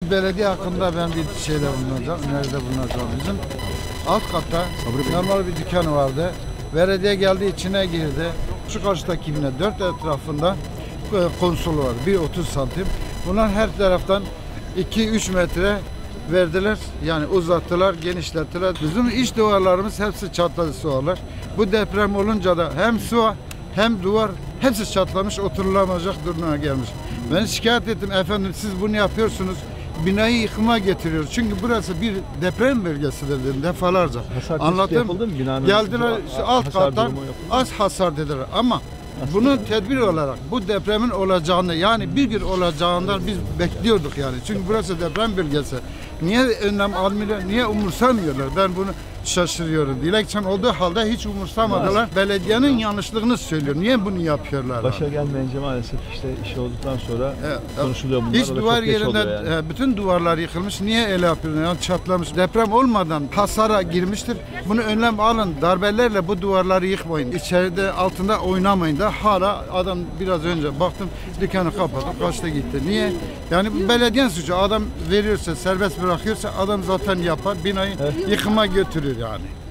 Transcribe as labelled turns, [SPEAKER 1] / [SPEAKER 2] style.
[SPEAKER 1] Şimdi belediye hakkında ben bir şeyde bulunacağım, öneride bulunacağım. Bizim alt katta normal bir dükkan vardı. Belediye geldi, içine girdi. Şu karşıdaki bina 4 etrafında konsol var, 1,30 santim. Bunlar her taraftan 2-3 metre verdiler, yani uzattılar, genişlettiler. Bizim iç duvarlarımız hepsi çatladı duvarlar. Bu deprem olunca da hem su hem duvar hepsi çatlamış, oturulamayacak duruma gelmiş. Ben şikayet ettim, efendim siz bunu yapıyorsunuz, binayı yıkıma getiriyoruz. Çünkü burası bir deprem bölgesidir dedim defalarca. Anlattım. Geldiler alt kattan az hasar dediler ama bunun tedbir olarak bu depremin olacağını, yani bir gün olacağından biz bekliyorduk yani. Çünkü burası deprem bölgesi. Niye önlem almıyorlar, niye umursamıyorlar? Ben bunu şaşırıyorum. Dilekçen olduğu halde hiç umursamadılar. Belediyenin yanlışlığını söylüyor. Niye bunu yapıyorlar?
[SPEAKER 2] Başa gelmeyince maalesef işte iş olduktan sonra konuşuluyor bunlar.
[SPEAKER 1] Hiç duvar yerinde yani. Bütün duvarlar yıkılmış. Niye öyle yapıyorlar? Yani çatlamış. Deprem olmadan hasara girmiştir. Bunu önlem alın. Darbelerle bu duvarları yıkmayın. İçeride altında oynamayın da hala adam biraz önce baktım dükkanı kapatıp kaçtı gitti. Niye? Yani belediye suçu. Adam veriyorsa, serbest bırakıyorsa adam zaten yapar. Binayı yıkıma götürür yani.